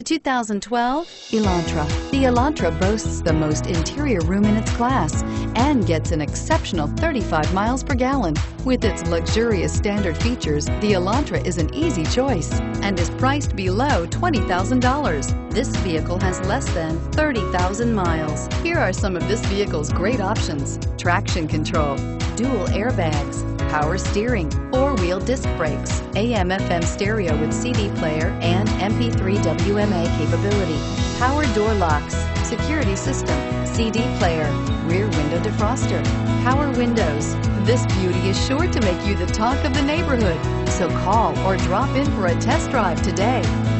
2012 Elantra. The Elantra boasts the most interior room in its class and gets an exceptional 35 miles per gallon. With its luxurious standard features, the Elantra is an easy choice and is priced below $20,000. This vehicle has less than 30,000 miles. Here are some of this vehicle's great options: traction control, dual airbags, power steering, four-wheel disc brakes, AM/FM stereo with CD player and MP3 WMA capability, power door locks, security system, CD player, rear window defroster, power windows. This beauty is sure to make you the talk of the neighborhood. So call or drop in for a test drive today.